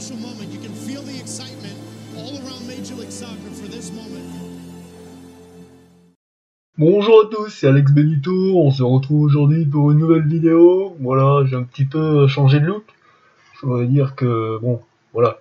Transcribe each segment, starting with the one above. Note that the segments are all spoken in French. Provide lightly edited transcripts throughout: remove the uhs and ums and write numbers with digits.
special moment. You can feel the excitement all around Major League Soccer for this moment. Bonjour à tous, c'est Alex Benito, on se retrouve aujourd'hui pour une nouvelle vidéo. Voilà, j'ai un petit peu changé de look. Je voudrais dire que, bon, voilà.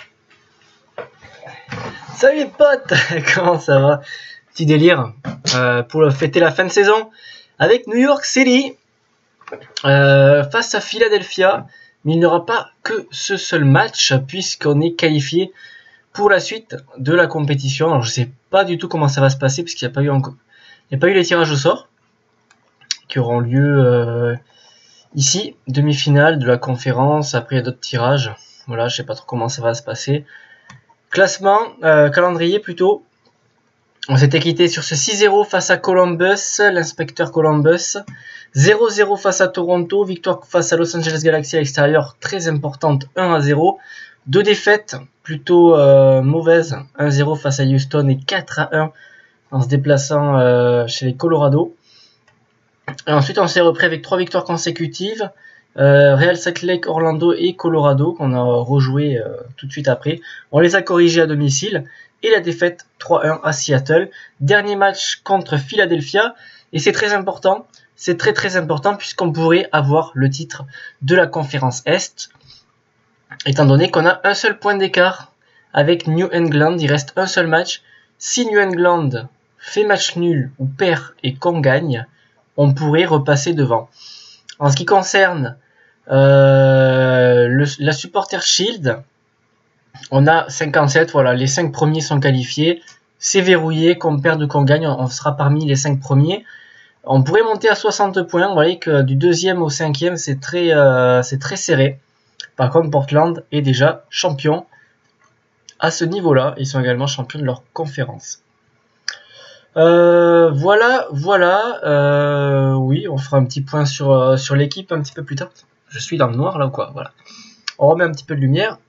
Salut les potes, comment ça va? Petit délire pour fêter la fin de saison avec New York City face à Philadelphia. Mais il n'y aura pas que ce seul match puisqu'on est qualifié pour la suite de la compétition. Alors je sais pas du tout comment ça va se passer puisqu'il n'y a pas eu encore... Il n'y a pas eu les tirages au sort qui auront lieu ici, demi-finale de la conférence, après il y a d'autres tirages, voilà, je sais pas trop comment ça va se passer. Classement, calendrier plutôt, on s'était quitté sur ce 6-0 face à Columbus, l'inspecteur Columbus, 0-0 face à Toronto, victoire face à Los Angeles Galaxy à l'extérieur, très importante, 1-0, deux défaites plutôt mauvaises, 1-0 face à Houston et 4-1 en se déplaçant chez les Colorado. Et ensuite, on s'est repris avec 3 victoires consécutives. Real Salt Lake, Orlando et Colorado, qu'on a rejoué tout de suite après. On les a corrigés à domicile. Et la défaite 3-1 à Seattle. Dernier match contre Philadelphia. Et c'est très important. C'est très très important puisqu'on pourrait avoir le titre de la conférence Est. Étant donné qu'on a un seul point d'écart avec New England. Il reste un seul match. Si New England fait match nul ou perd et qu'on gagne, on pourrait repasser devant. En ce qui concerne la Supporter Shield, on a 57, voilà, les 5 premiers sont qualifiés, c'est verrouillé, qu'on perde ou qu'on gagne, on sera parmi les 5 premiers. On pourrait monter à 60 points, vous voyez que du 2e au 5e, c'est très serré. Par contre, Portland est déjà champion à ce niveau-là, ils sont également champions de leur conférence. Voilà, oui, on fera un petit point sur l'équipe un petit peu plus tard. Je suis dans le noir là ou quoi, voilà. On remet un petit peu de lumière.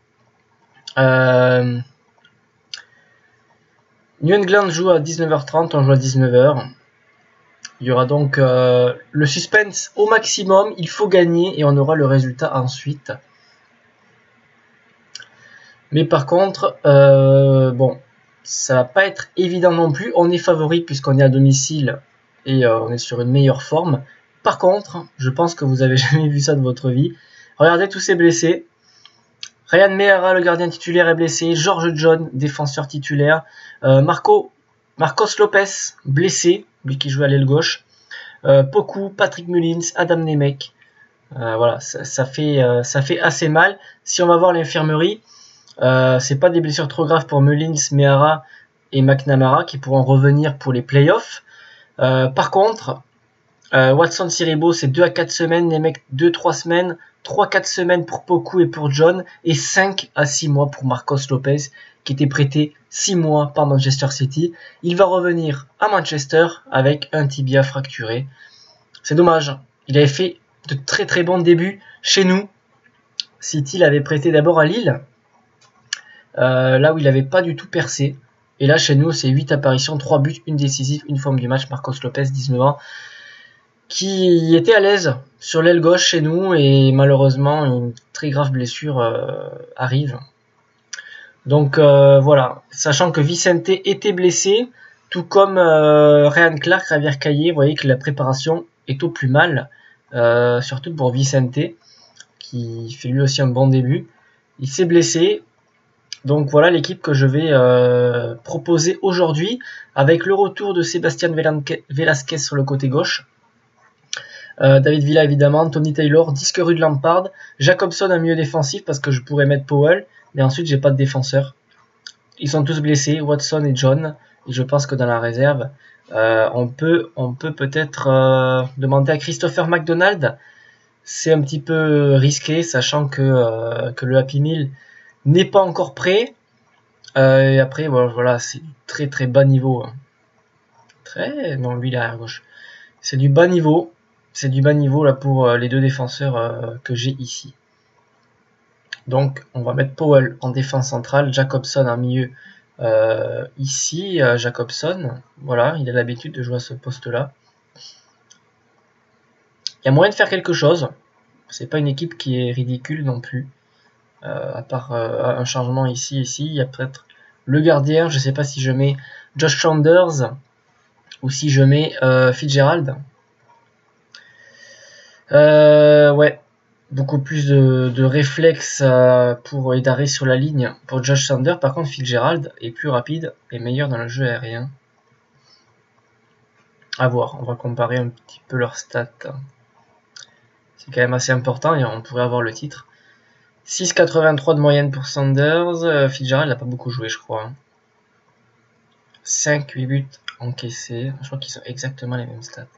New England joue à 19h30, on joue à 19h. Il y aura donc le suspense au maximum, il faut gagner et on aura le résultat ensuite. Mais par contre, bon, ça va pas être évident non plus. On est favori puisqu'on est à domicile et on est sur une meilleure forme. Par contre, je pense que vous avez jamais vu ça de votre vie. Regardez tous ces blessés. Ryan Meara, le gardien titulaire, est blessé. George John, défenseur titulaire. Marcos Lopez, blessé, lui qui joue à l'aile gauche. Poku, Patrick Mullins, Adam Nemec. Voilà, ça fait assez mal. Si on va voir l'infirmerie, c'est pas des blessures trop graves pour Mullins, Meara et McNamara qui pourront revenir pour les playoffs. Par contre, Watson Siribo c'est 2 à 4 semaines, les mecs 2-3 semaines, 3-4 semaines pour Poku et pour John, et 5 à 6 mois pour Marcos Lopez qui était prêté 6 mois par Manchester City. Il va revenir à Manchester avec un tibia fracturé. C'est dommage, il avait fait de très très bons débuts chez nous. City l'avait prêté d'abord à Lille. Là où il n'avait pas du tout percé. Et là, chez nous, c'est 8 apparitions, 3 buts, une décisive, une forme du match. Marcos Lopez, 19 ans, qui était à l'aise sur l'aile gauche chez nous. Et malheureusement, une très grave blessure arrive. Donc voilà, sachant que Vicente était blessé, tout comme Ryan Clark, Javier Caillé, vous voyez que la préparation est au plus mal. Surtout pour Vicente, qui fait lui aussi un bon début. Il s'est blessé. Donc voilà l'équipe que je vais proposer aujourd'hui avec le retour de Sébastien Velasquez sur le côté gauche. David Villa évidemment, Tony Taylor, disque rue de Lampard, Jacobson en milieu défensif parce que je pourrais mettre Powell, mais ensuite j'ai pas de défenseur. Ils sont tous blessés, Watson et John, et je pense que dans la réserve, on peut peut-être demander à Christopher McDonald. C'est un petit peu risqué, sachant que le Happy Meal n'est pas encore prêt. Et après, voilà, c'est du très très bas niveau. Non, lui il est à gauche. C'est du bas niveau. C'est du bas niveau là pour les deux défenseurs que j'ai ici. Donc, on va mettre Powell en défense centrale, Jacobson en milieu ici. Jacobson, voilà, il a l'habitude de jouer à ce poste-là. Il y a moyen de faire quelque chose. C'est pas une équipe qui est ridicule non plus. À part un changement ici, il y a peut-être le gardien. Je ne sais pas si je mets Josh Saunders ou si je mets Fitzgerald. Ouais, beaucoup plus de réflexes pour et d'arrêt sur la ligne pour Josh Saunders. Par contre, Fitzgerald est plus rapide et meilleur dans le jeu aérien. À voir, on va comparer un petit peu leurs stats. C'est quand même assez important et on pourrait avoir le titre. 6,83 de moyenne pour Saunders. Fitzgerald n'a pas beaucoup joué, je crois. 5-8 buts encaissés. Je crois qu'ils ont exactement les mêmes stats.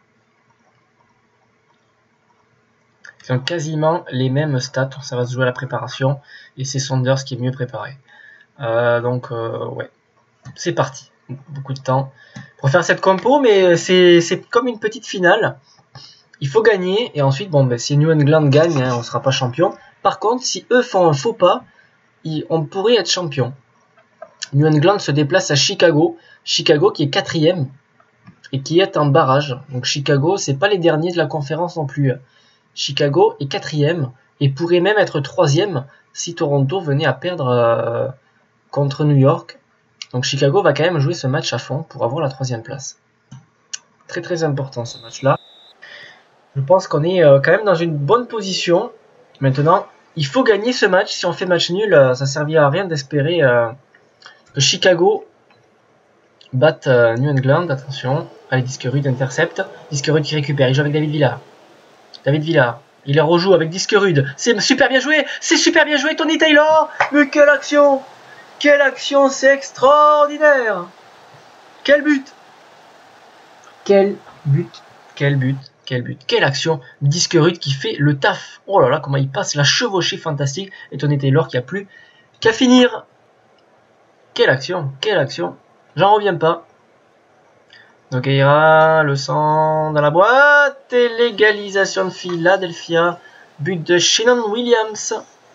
Ils ont quasiment les mêmes stats. Ça va se jouer à la préparation. Et c'est Saunders qui est mieux préparé. Ouais. C'est parti. Beaucoup de temps pour faire cette compo. Mais c'est comme une petite finale. Il faut gagner. Et ensuite, si New England gagne, on ne sera pas champion. Par contre, si eux font un faux pas, on pourrait être champion. New England se déplace à Chicago. Chicago qui est 4ème et qui est en barrage. Donc Chicago, c'est pas les derniers de la conférence non plus. Chicago est 4ème et pourrait même être 3ème si Toronto venait à perdre contre New York. Donc Chicago va quand même jouer ce match à fond pour avoir la 3ème place. Très très important ce match-là. Je pense qu'on est quand même dans une bonne position. Maintenant, il faut gagner ce match. Si on fait match nul, ça servira à rien d'espérer que Chicago batte New England. Attention, allez, Diskerud intercepte. Diskerud qui récupère, il joue avec David Villa. David Villa, il les rejoue avec Diskerud. C'est super bien joué, Tony Taylor. Mais quelle action! Quelle action, c'est extraordinaire! Quel but! Quel but! Quel but! Quel but! Quelle action! Diskerud qui fait le taf. Oh là là, comment il passe la chevauchée fantastique. Et Tony Taylor qui a plus qu'à finir. Quelle action! Quelle action! J'en reviens pas. Donc Eira, le sang dans la boîte et l'égalisation de Philadelphia. But de Shannon Williams.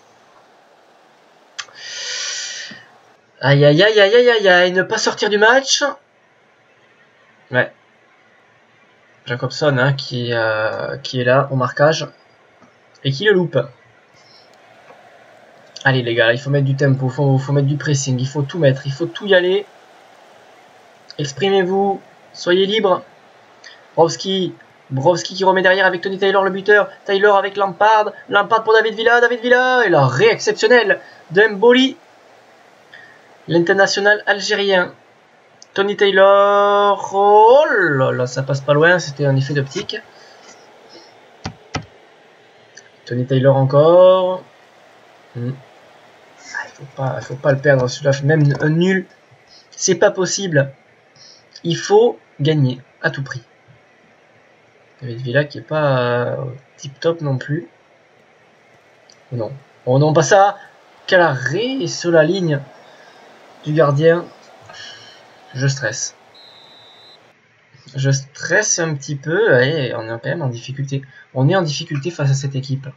Aïe aïe aïe aïe aïe aïe aïe, ne pas sortir du match. Ouais. Jacobson qui est là au marquage et qui le loupe. Allez les gars, il faut mettre du tempo, faut mettre du pressing, il faut tout mettre, il faut tout y aller. Exprimez-vous, soyez libre. Brovski qui remet derrière avec Tony Taylor le buteur. Taylor avec Lampard pour David Villa. Et l'arrêt exceptionnel de Mboli, l'international algérien. Tony Taylor, oh là là, ça passe pas loin, c'était un effet d'optique. Tony Taylor encore. Il faut pas le perdre, celui-là, même un nul, c'est pas possible. Il faut gagner à tout prix. David Villa qui est pas tip top non plus. Non. Oh non, pas ça. Quel arrêt sur la ligne du gardien. Je stresse. Je stresse un petit peu et on est quand même en difficulté. On est en difficulté face à cette équipe.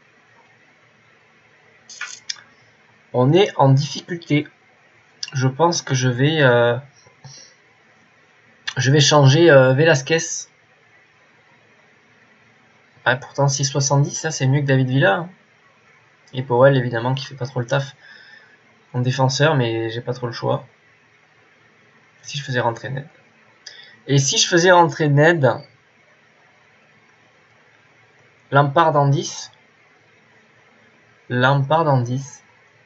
On est en difficulté. Je pense que je vais changer Velasquez. Ah, pourtant 6,70, ça c'est mieux que David Villa. Et Powell évidemment qui fait pas trop le taf en défenseur, mais j'ai pas trop le choix. Si je faisais rentrer Ned. Et si je faisais rentrer Ned, Lampard en 10. Lampard en 10.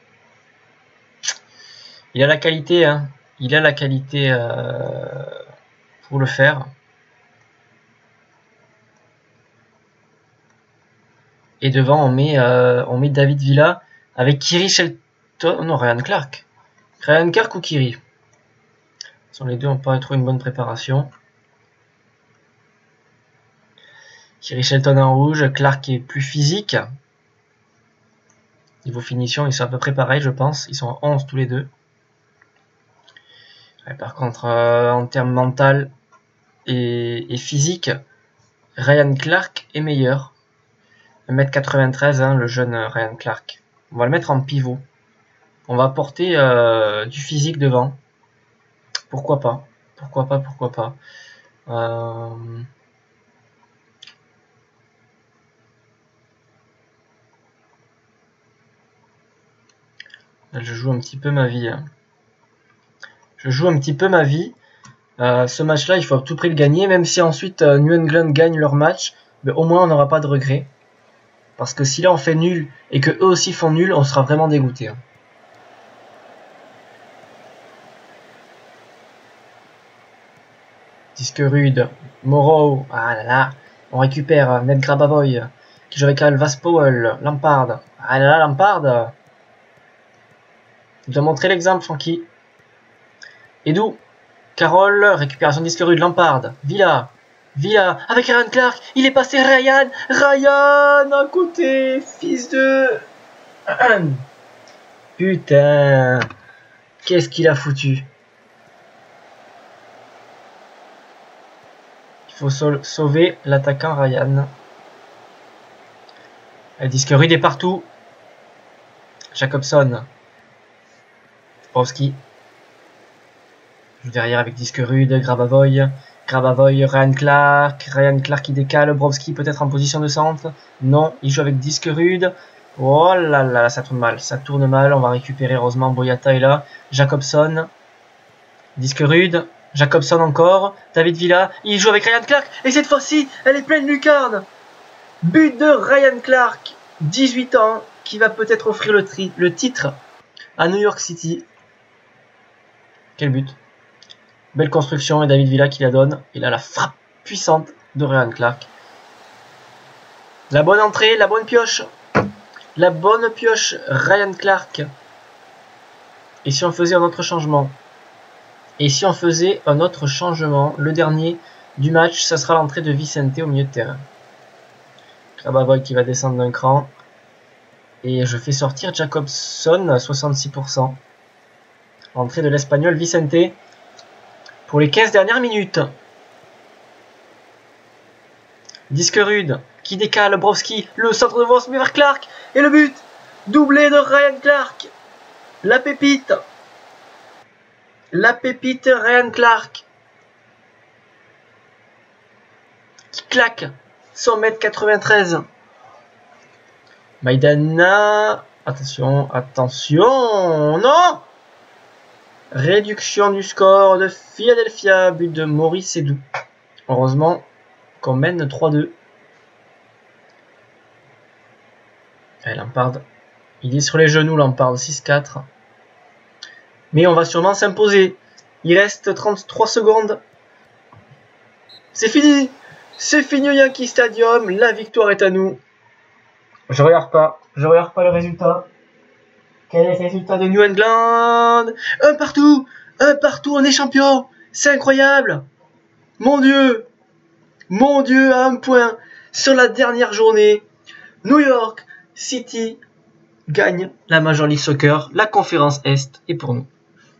Il a la qualité, hein. Il a la qualité pour le faire. Et devant, on met David Villa avec Kiri Shelton. Non, Ryan Clark. Ryan Clark ou Kiri. Sur les deux, on pourrait trouver une bonne préparation. Kiri Shelton en rouge. Clark est plus physique. Niveau finition, ils sont à peu près pareils, je pense. Ils sont en 11 tous les deux. Ouais, par contre, en termes mental et physique, Ryan Clark est meilleur. 1m93, hein, le jeune Ryan Clark. On va le mettre en pivot. On va apporter du physique devant. Pourquoi pas? Pourquoi pas? Là, je joue un petit peu ma vie. Je joue un petit peu ma vie. Ce match-là, il faut à tout prix le gagner. Même si ensuite New England gagne leur match, mais au moins on n'aura pas de regrets. Parce que si là on fait nul et que eux aussi font nul, on sera vraiment dégoûté. Disque rude, Morrow, ah là là, on récupère Ned Grabavoy, qui joue avec Alvas Powell, Lampard, ah là là, Lampard, il doit montrer l'exemple, Francky. Edu, Carroll, récupération disque rude, Lampard, Villa, avec Ryan Clark, il est passé Ryan à côté, fils de... Putain, qu'est-ce qu'il a foutu. Il faut sauver l'attaquant Ryan. Le disque rude est partout. Jacobson. Borowski. Joue derrière avec disque rude. Grabavoy, Ryan Clark qui décale. Borowski peut-être en position de centre. Non, il joue avec disque rude. Oh là là, ça tourne mal. On va récupérer, heureusement, Boyata est là. Jacobson. Disque rude. Jacobson encore, David Villa, il joue avec Ryan Clark, et cette fois-ci, elle est pleine lucarne. But de Ryan Clark, 18 ans, qui va peut-être offrir le titre à New York City. Quel but. Belle construction, et David Villa qui la donne. Il a la frappe puissante de Ryan Clark. La bonne entrée, la bonne pioche. Ryan Clark. Et si on faisait un autre changement? Le dernier du match, ça sera l'entrée de Vicente au milieu de terrain. Grabavoy qui va descendre d'un cran. Et je fais sortir Jacobson à 66%. Entrée de l'Espagnol Vicente pour les 15 dernières minutes. Disque rude qui décale Borowski, le centre de Vosmi vers Clark. Et le but, doublé de Ryan Clark. La pépite Ryan Clark qui claque 100m93. Maidana, attention, non. Réduction du score de Philadelphia, but de Maurice Edu. Heureusement qu'on mène 3-2. Lampard, il est sur les genoux, Lampard, 6-4. Mais on va sûrement s'imposer. Il reste 33 secondes. C'est fini au Yankee Stadium. La victoire est à nous. Je regarde pas le résultat. Quel est le résultat de New England? Un partout, on est champion. C'est incroyable. Mon Dieu, à un point sur la dernière journée. New York City gagne la Major League Soccer. La conférence Est est pour nous.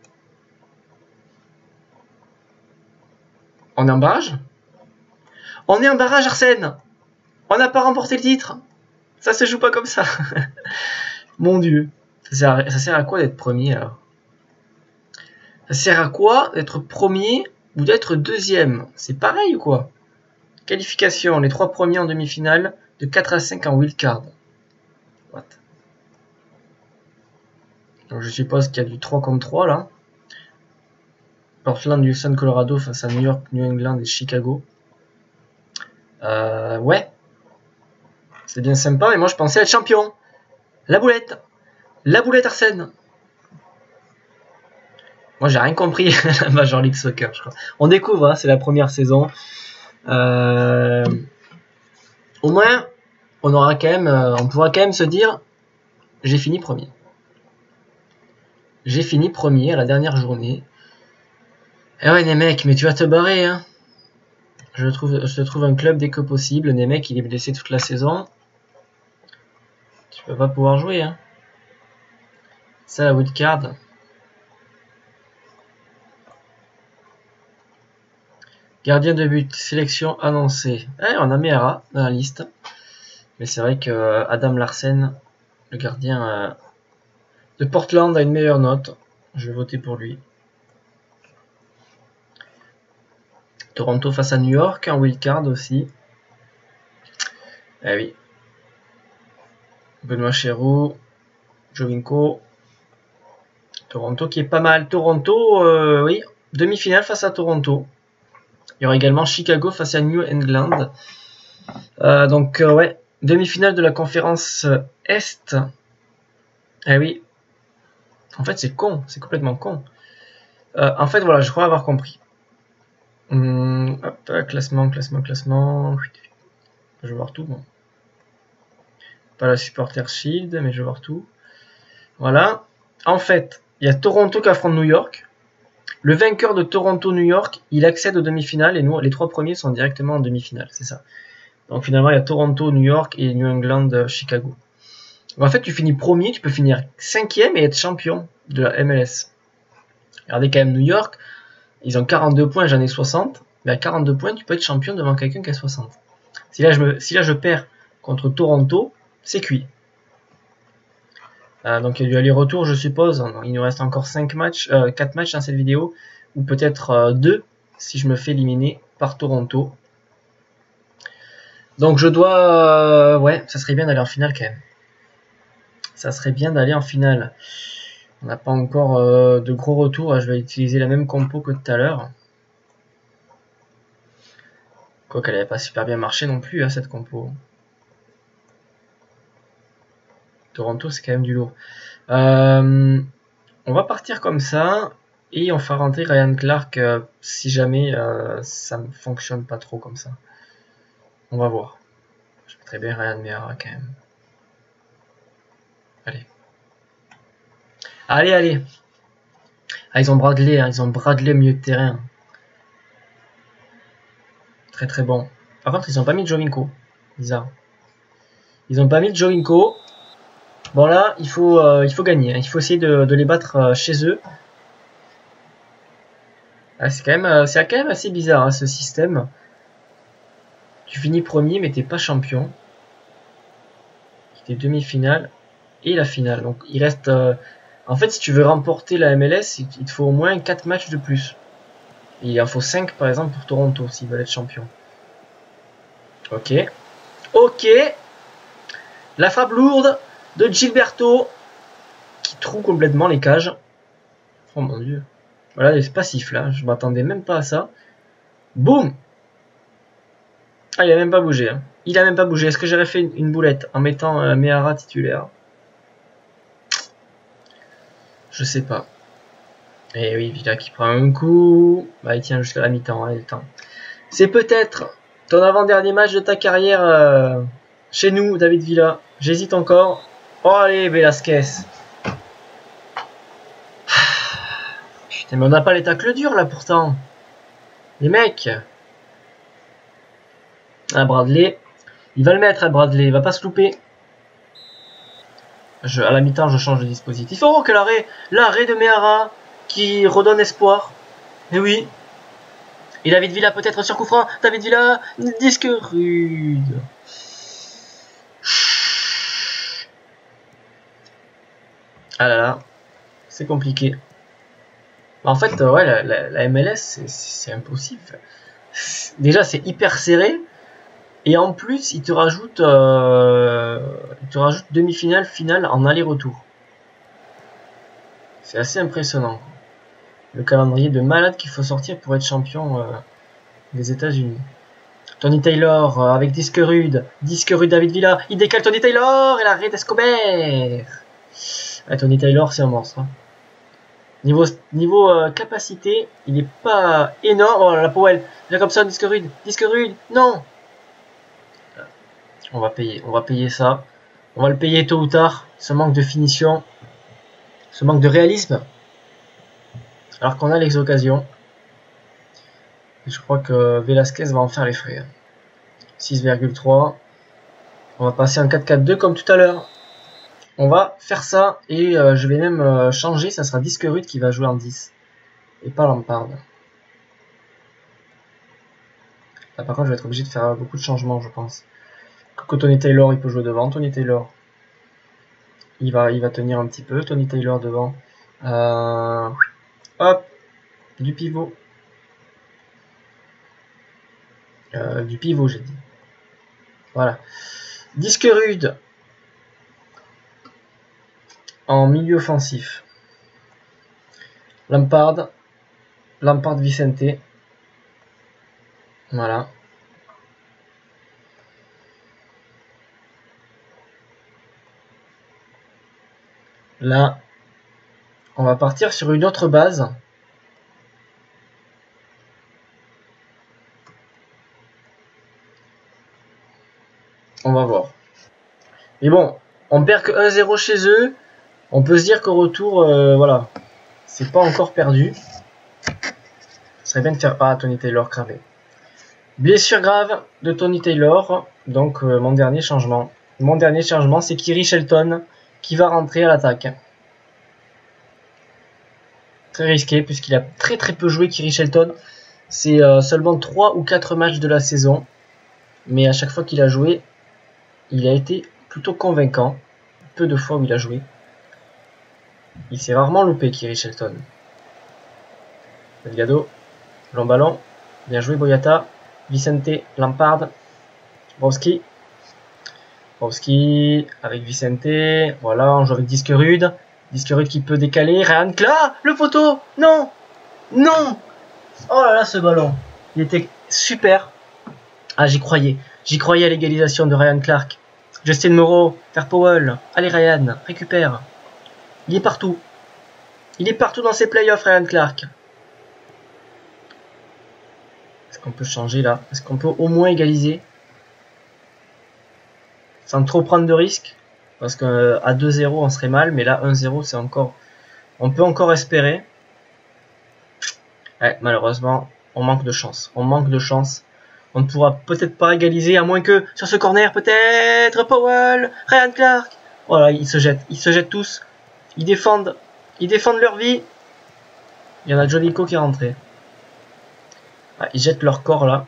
On est en barrage? On est en barrage, Arsène. On n'a pas remporté le titre. Ça se joue pas comme ça. Mon Dieu. Ça sert à quoi d'être premier alors? Ça sert à quoi d'être premier ou d'être deuxième? C'est pareil ou quoi? Qualification, les 3 premiers en demi-finale, de 4 à 5 en wildcard. What? Donc je suppose qu'il y a du 3 contre 3 là. Portland, Houston, Colorado face à New York, New England et Chicago. Ouais. C'est bien sympa, mais moi je pensais être champion. La boulette Arsène. Moi j'ai rien compris à la Major League Soccer, je crois. On découvre, hein, c'est la première saison. Au moins, on pourra quand même se dire, j'ai fini premier. J'ai fini premier à la dernière journée. Eh ouais, Nemec, mais tu vas te barrer, hein. Je te trouve un club dès que possible. Nemec, il est blessé toute la saison. Tu peux pas pouvoir jouer, hein. Ça, la wildcard. Gardien de but, sélection annoncée. On a Meara dans la liste. Mais c'est vrai que Adam Larsen, le gardien de Portland, a une meilleure note. Je vais voter pour lui. Toronto face à New York, en wildcard aussi. Eh oui. Benoît Chéroux, Jovinko. Toronto qui est pas mal. Toronto, oui, demi-finale face à Toronto. Il y aura également Chicago face à New England. Donc, ouais, demi-finale de la conférence Est. Eh oui. En fait, c'est con, c'est complètement con. En fait, voilà, je crois avoir compris. Hop, classement. Je vais voir tout. Bon. Pas la supporter shield, mais je vais voir tout. Voilà. En fait, il y a Toronto qui affronte New York. Le vainqueur de Toronto-New York, il accède aux demi-finales et nous, les 3 premiers sont directement en demi-finale, c'est ça. Donc finalement, il y a Toronto, New York et New England, Chicago. Donc, en fait, tu finis premier, tu peux finir 5e et être champion de la MLS. Regardez quand même New York, ils ont 42 points, j'en ai 60. Mais à 42 points, tu peux être champion devant quelqu'un qui a 60. Si là, je perds contre Toronto, c'est cuit. Donc il y a du aller-retour, je suppose. Il nous reste encore 4 matchs dans cette vidéo, ou peut-être 2 si je me fais éliminer par Toronto. Donc je dois... ouais, ça serait bien d'aller en finale quand même. Ça serait bien d'aller en finale. On n'a pas encore de gros retours. Je vais utiliser la même compo que tout à l'heure. Quoique elle n'avait pas super bien marché non plus, cette compo. Toronto, c'est quand même du lourd. On va partir comme ça. Et on fera rentrer Ryan Clark si jamais ça ne fonctionne pas trop comme ça. On va voir. Je mettrais bien Ryan Meara quand même. Allez. Allez. Ah, ils ont Bradley, hein. Ils ont Bradley au milieu de terrain. Très très bon. Par contre, ils ont pas mis Jovinko. Bizarre. Ils ont pas mis Jovinko. Bon là, il faut gagner. Hein. Il faut essayer de les battre chez eux. Ah, c'est quand même assez bizarre hein, ce système. Tu finis premier mais t'es pas champion. T'es demi-finale et la finale. Donc il reste... en fait si tu veux remporter la MLS, il te faut au moins 4 matchs de plus. Et il en faut 5 par exemple pour Toronto s'ils veulent être champions. Ok. La frappe lourde de Gilberto qui trouve complètement les cages. Oh mon dieu. Voilà, c'est passif là, je m'attendais même pas à ça. Boum. Ah, il a même pas bougé. Hein. Il a même pas bougé. Est-ce que j'aurais fait une boulette en mettant Meara titulaire? Je sais pas. Et oui, Villa qui prend un coup. Bah, il tient jusqu'à la mi-temps, hein, le temps. C'est peut-être ton avant-dernier match de ta carrière chez nous, David Villa. J'hésite encore. Oh, allez, Velasquez. Putain, mais on n'a pas les tacles durs là pourtant. Les mecs. Ah, Bradley. Il va le mettre à Bradley. Il va pas se louper. À la mi-temps, je change de dispositif. Oh, quel arrêt! L'arrêt de Meara qui redonne espoir. Et oui. Et David Villa peut-être sur coup franc. David Villa, disque rude. Ah là là, c'est compliqué. En fait, ouais, la MLS, c'est impossible. Déjà, c'est hyper serré. Et en plus, il te rajoute demi-finale, finale en aller-retour. C'est assez impressionnant. Le calendrier de malade qu'il faut sortir pour être champion des États-Unis. Tony Taylor avec disque rude David Villa, il décale Tony Taylor et l'arrêt d'Escobar. Ouais, Tony Taylor, c'est un monstre. Hein. Niveau capacité, il n'est pas énorme. Oh la Powell, là comme ça, disque rude, non. On va payer ça. On va le payer tôt ou tard. Ce manque de finition, ce manque de réalisme. Alors qu'on a les occasions. Je crois que Velasquez va en faire les frais. 6,3. On va passer en 4-4-2 comme tout à l'heure. On va faire ça et je vais même changer. Ça sera disque rude qui va jouer en 10. Et pas Lampard. Là par contre je vais être obligé de faire beaucoup de changements je pense. Que Tony Taylor il peut jouer devant. Tony Taylor. Il va tenir un petit peu. Tony Taylor devant. Hop. Du pivot. Du pivot j'ai dit. Voilà. Disque rude. En milieu offensif. Lampard. Lampard Vicente. Voilà. Là, on va partir sur une autre base. On va voir. Mais bon, on perd que 1-0 chez eux. On peut se dire qu'au retour, voilà, c'est pas encore perdu. Ce serait bien de faire... Ah, Tony Taylor cravé. Blessure grave de Tony Taylor. Donc, mon dernier changement. Mon dernier changement, c'est Kiri Shelton qui va rentrer à l'attaque. Très risqué, puisqu'il a très peu joué, Kiri Shelton. C'est seulement 3 ou 4 matchs de la saison. Mais à chaque fois qu'il a joué, il a été plutôt convaincant. Peu de fois où il a joué. Il s'est rarement loupé, Kiri Shelton. Delgado, long ballon. Bien joué, Boyata. Vicente, Lampard. Browski. Browski avec Vicente. Voilà, on joue avec Disque Rude. Disque Rude qui peut décaler. Ryan Clark. Le poteau. Non. Non. Oh là là, ce ballon. Il était super. Ah, j'y croyais. J'y croyais à l'égalisation de Ryan Clark. Justin Moreau. Faire Powell. Allez, Ryan. Récupère. Il est partout. Il est partout dans ses playoffs, Ryan Clark. Est-ce qu'on peut changer là? Est-ce qu'on peut au moins égaliser? Sans trop prendre de risques. Parce qu'à 2-0, on serait mal. Mais là, 1-0, c'est encore... On peut encore espérer. Ouais, malheureusement, on manque de chance. On manque de chance. On ne pourra peut-être pas égaliser, à moins que sur ce corner, peut-être Powell, Ryan Clark. Voilà, ils se jettent tous. Ils défendent leur vie. Il y en a Jolico qui est rentré. Ah, ils jettent leur corps là.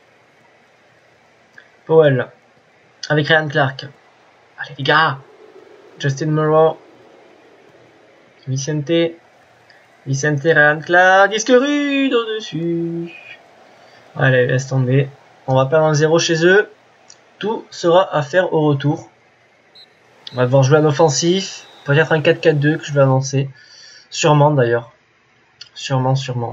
Powell, avec Ryan Clark. Allez les gars. Justin Moreau. Vicente, Ryan Clark. Disque rude au-dessus. Allez, laisse tomber. On va perdre un 0 chez eux. Tout sera à faire au retour. On va devoir jouer en offensif. Peut-être un 4-4-2 que je vais annoncer. Sûrement d'ailleurs. Sûrement.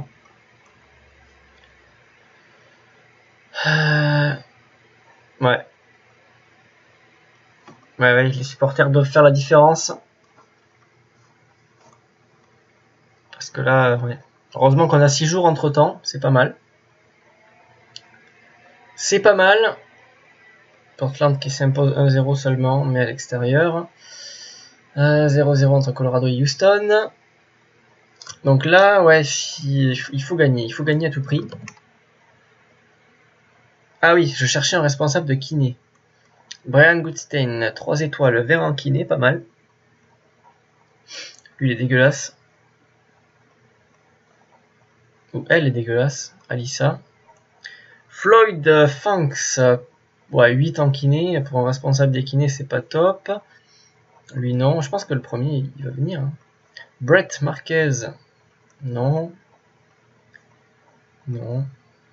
Ouais. Ouais, les supporters doivent faire la différence. Parce que là, ouais. Heureusement qu'on a 6 jours entre temps. C'est pas mal. C'est pas mal. Portland qui s'impose 1-0 seulement, mais à l'extérieur. 0-0 entre Colorado et Houston. Donc là, ouais, il faut gagner. Il faut gagner à tout prix. Ah oui, je cherchais un responsable de kiné. Brian Goodstein, 3 étoiles, vert en kiné, pas mal. Lui, il est dégueulasse. Ou elle est dégueulasse, Alissa. Floyd Funks, ouais, 8 en kiné. Pour un responsable des kinés, c'est pas top. Lui, non. Je pense que le premier, il va venir. Hein. Brett Marquez, non. Non.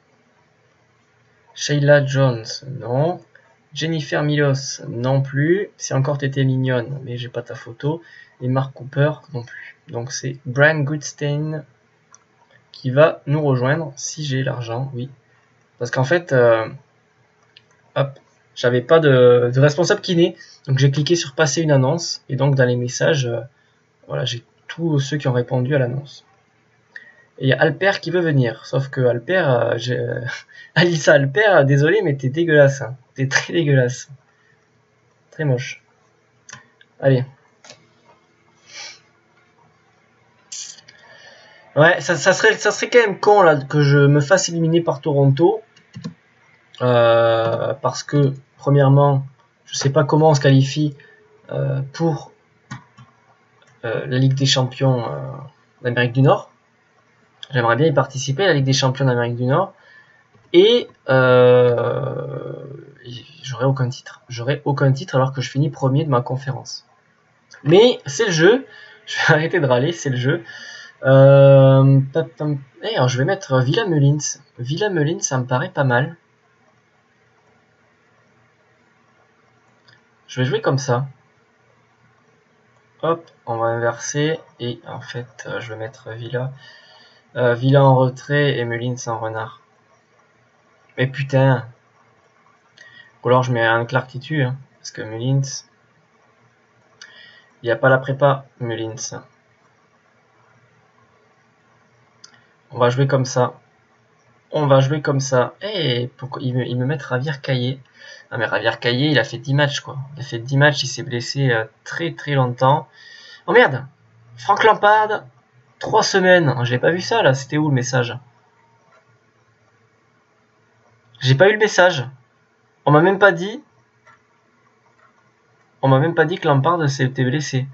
Sheila Jones, non. Jennifer Milos, non plus. C'est encore Tété mignonne, mais j'ai pas ta photo. Et Mark Cooper, non plus. Donc c'est Brian Goodstein qui va nous rejoindre, si j'ai l'argent, oui. Parce qu'en fait, hop, j'avais pas de responsable kiné. Donc j'ai cliqué sur passer une annonce. Et donc dans les messages, voilà, j'ai tous ceux qui ont répondu à l'annonce. Et il y a Alper qui veut venir. Sauf que Alper, Alissa Alper, désolé, mais t'es dégueulasse. Hein. T'es très dégueulasse. Très moche. Allez. Ouais, ça serait quand même con là que je me fasse éliminer par Toronto. Parce que, premièrement, je sais pas comment on se qualifie pour la Ligue des Champions d'Amérique du Nord. J'aimerais bien y participer à la Ligue des Champions d'Amérique du Nord. Et j'aurai aucun titre. J'aurai aucun titre alors que je finis premier de ma conférence. Mais c'est le jeu. Je vais arrêter de râler, c'est le jeu. Alors je vais mettre Villa Mullins. Villa Mullins, ça me paraît pas mal. Je vais jouer comme ça. Hop, on va inverser. Et en fait, je vais mettre Villa. Villa en retrait et Mullins en renard. Mais putain. Ou alors je mets un Clark qui tue. Hein, parce que Mullins... Il n'y a pas la prépa, Mullins. On va jouer comme ça. On va jouer comme ça. Et pourquoi ils me mettent Javier Caillé? Ah mais Javier Caillé, il a fait 10 matchs quoi. Il a fait 10 matchs, il s'est blessé très très longtemps. Oh merde! Frank Lampard, 3 semaines. J'ai pas vu ça là, c'était où le message? J'ai pas eu le message. On m'a même pas dit. On m'a même pas dit que Lampard s'était blessé.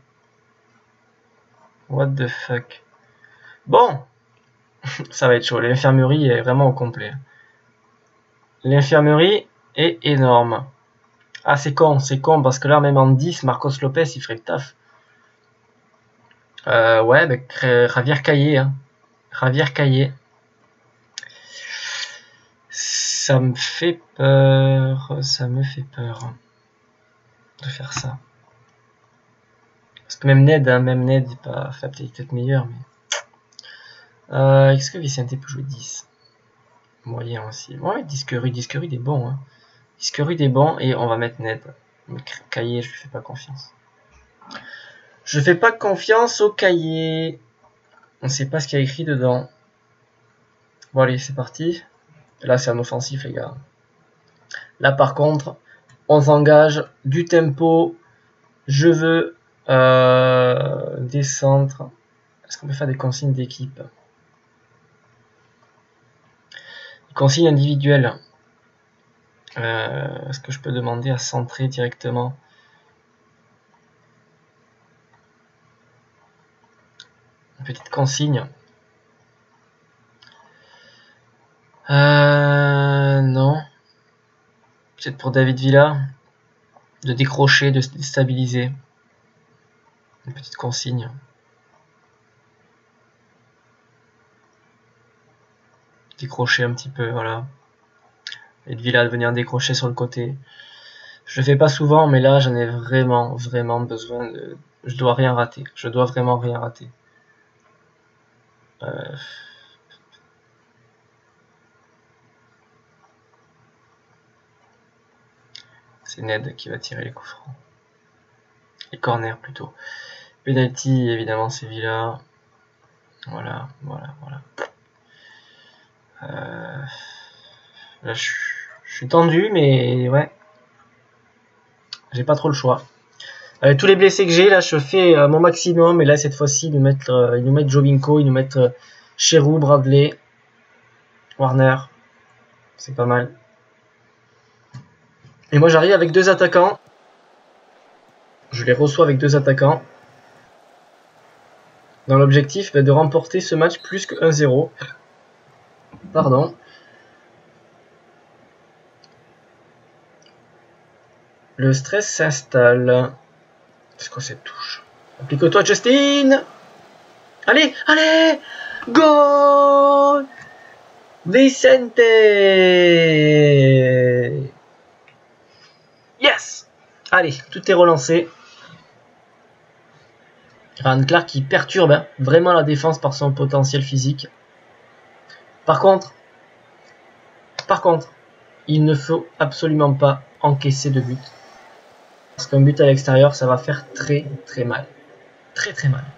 What the fuck? Bon, ça va être chaud. L'infirmerie est vraiment au complet. L'infirmerie est énorme. Ah, c'est con parce que là, même en 10, Marcos Lopez, il ferait le taf. Ouais, bah, Javier Caillé. Hein. Javier Caillé. Ça me fait peur. Ça me fait peur de faire ça. Parce que même Ned, il est pas peut-être meilleur. Mais... est-ce que Vicente peut jouer 10? Moyen aussi. Ouais, Disquerud il est bon. Hein. Disquerud est bon et on va mettre Ned. Mais Caillé, je lui fais pas confiance. Je fais pas confiance au Caillé. On sait pas ce qu'il y a écrit dedans. Bon allez, c'est parti. Là, c'est un offensif, les gars. Là, par contre, on s'engage. Du tempo. Je veux des centres. Est-ce qu'on peut faire des consignes d'équipe? Consignes individuelles. Est-ce que je peux demander à centrer directement? Une petite consigne. Non. Peut-être pour David Villa. De décrocher, de se déstabiliser. Une petite consigne. Décrocher un petit peu, voilà. Et de Villa de venir décrocher sur le côté. Je le fais pas souvent, mais là j'en ai vraiment besoin de... Je dois rien rater. Je dois vraiment rien rater. C'est Ned qui va tirer les coups francs. Les corners plutôt. Penalty, évidemment, c'est Villa. Voilà. Là, je suis tendu, mais ouais. J'ai pas trop le choix. Avec tous les blessés que j'ai, là, je fais mon maximum. Et là, cette fois-ci, ils nous mettent Jovinko, ils nous mettent Cherou, Bradley, Warner. C'est pas mal. Et moi, j'arrive avec 2 attaquants. Je les reçois avec 2 attaquants. Dans l'objectif de remporter ce match plus que 1-0. Pardon. Le stress s'installe. C'est quoi cette touche? Applique-toi, Justin! Allez! Goal! Vicente! Yes! Allez, tout est relancé. Ryan Clark qui perturbe vraiment la défense par son potentiel physique. Par contre, il ne faut absolument pas encaisser de but. Parce qu'un but à l'extérieur, ça va faire très mal. Très mal.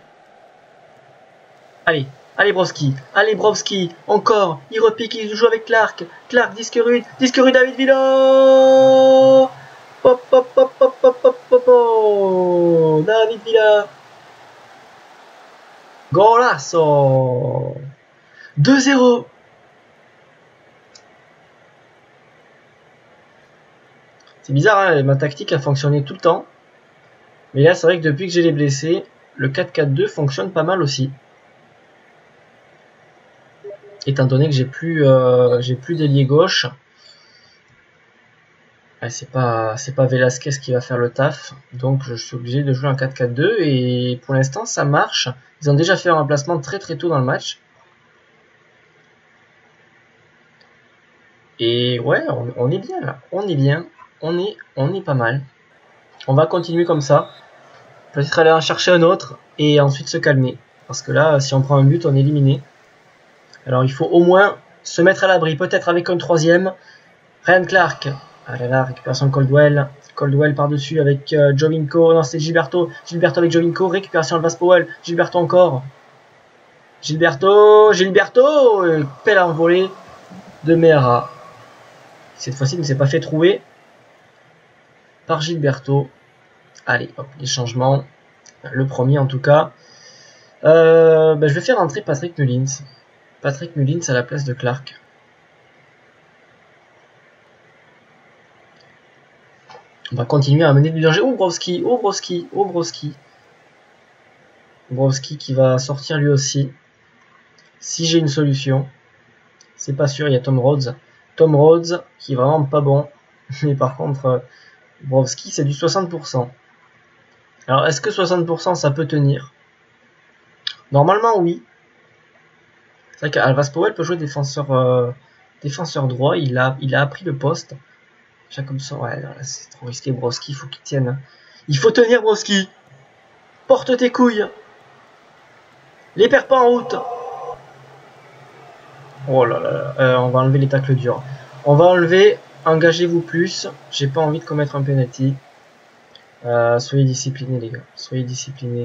Allez Broski, encore, il repique, il joue avec Clark, Disquerud, David Villa. David Villa. Golasso. 2-0. C'est bizarre, hein, ma tactique a fonctionné tout le temps. Mais là, c'est vrai que depuis que j'ai les blessés, le 4-4-2 fonctionne pas mal aussi. Étant donné que j'ai plus d'ailier gauche. C'est pas Velasquez qui va faire le taf. Donc je suis obligé de jouer un 4-4-2. Et pour l'instant, ça marche. Ils ont déjà fait un remplacement très tôt dans le match. Et ouais, on est bien là. On est bien. On est pas mal. On va continuer comme ça. Peut-être aller en chercher un autre et ensuite se calmer. Parce que là, si on prend un but, on est éliminé. Alors il faut au moins se mettre à l'abri, peut-être avec un troisième. Ryan Clark. Ah là là, récupération de Caldwell. Caldwell par-dessus avec Jovinko. Non, c'est Gilberto. Gilberto avec Jovinko. Récupération de Vas Powell. Gilberto encore. Gilberto. Pelle envolée de Meara. Cette fois-ci, il ne s'est pas fait trouver par Gilberto. Allez, hop, les changements. Le premier en tout cas. Je vais faire entrer Patrick Mullins. Patrick Mullins à la place de Clark. On va continuer à mener du danger. Oh, Browski. Browski qui va sortir lui aussi. Si j'ai une solution. C'est pas sûr, il y a Tom Rhodes. Tom Rhodes qui est vraiment pas bon. Mais par contre, Browski c'est du 60%. Alors est-ce que 60% ça peut tenir? Normalement oui. C'est vrai qu'Alvas Powell peut jouer défenseur droit. Il a appris le poste. Jacobson, ouais, c'est trop risqué. Browski, il faut qu'il tienne. Il faut tenir, Browski. Porte tes couilles. Les perds pas en route. Oh là là, on va enlever les tacles durs. On va enlever, engagez-vous plus. J'ai pas envie de commettre un penalty. Soyez disciplinés, les gars. Soyez disciplinés.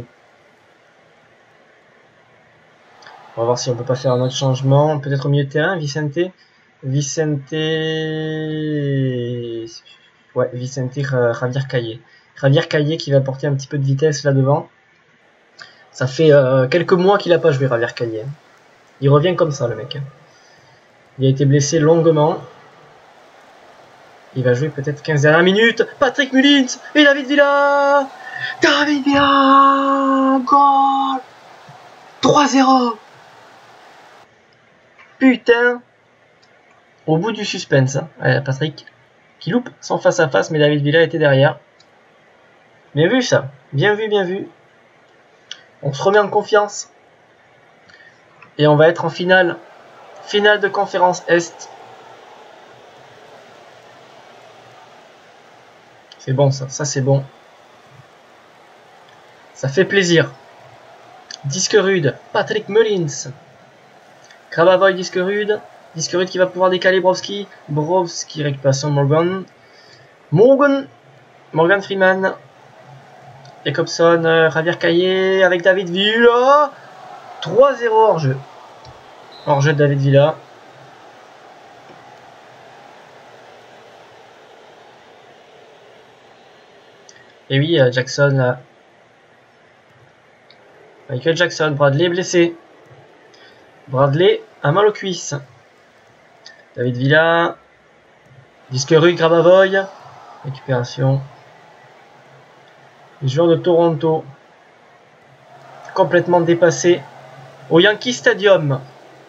On va voir si on peut pas faire un autre changement. Peut-être au milieu de terrain, Vicente. Ouais, Vicente, Javier Caillé. Javier Caillé qui va apporter un petit peu de vitesse là devant. Ça fait quelques mois qu'il n'a pas joué, Javier Caillé. Il revient comme ça, le mec. Il a été blessé longuement. Il va jouer peut-être 15 dernières minutes. Patrick Mullins et David Villa. David Villa. Goal. 3-0. Putain. Au bout du suspense. Allez, Patrick qui loupe son face-à-face, mais David Villa était derrière. Bien vu ça. Bien vu. On se remet en confiance. Et on va être en finale. Finale de conférence Est. C'est bon ça. Ça c'est bon. Ça fait plaisir. Disque rude. Patrick Mullins. Grabavoy, disque rude. Disque rude qui va pouvoir décaler Browski. Browski, récupération de Morgan Freeman. Jacobson, Javier Caillé avec David Villa. 3-0 hors-jeu. Hors-jeu de David Villa. Et oui, Jackson là. Michael Jackson, Bradley blessé. Bradley a mal aux cuisses. David Villa. Disque rude, Grabavoy. Récupération. Les joueurs de Toronto. Complètement dépassés. Au Yankee Stadium.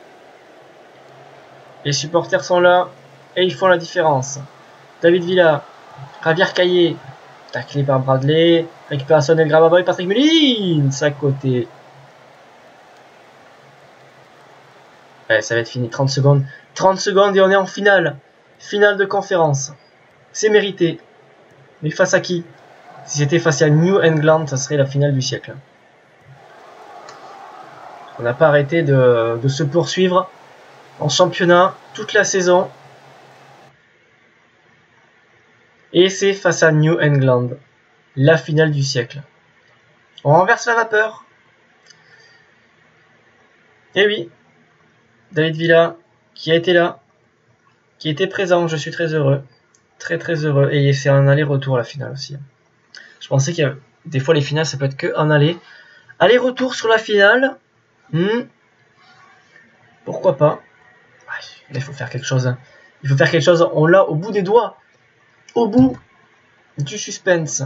Les supporters sont là. Et ils font la différence. David Villa. Javier Caillé. Taclé par Bradley. Récupération de Grabavoy. Patrick Mullins à côté. Ouais, ça va être fini. 30 secondes. 30 secondes et on est en finale. Finale de conférence. C'est mérité. Mais face à qui? Si c'était face à New England, ça serait la finale du siècle. On n'a pas arrêté de se poursuivre en championnat toute la saison. Et c'est face à New England. La finale du siècle. On renverse la vapeur. Et oui. David Villa, qui a été là, qui était présent, je suis très heureux. Très heureux. Et c'est un aller-retour la finale aussi. Je pensais qu'il y avait des fois les finales ça peut être que un aller. Aller-retour sur la finale. Pourquoi pas? Là, il faut faire quelque chose. Il faut faire quelque chose. On l'a au bout des doigts. Au bout du suspense.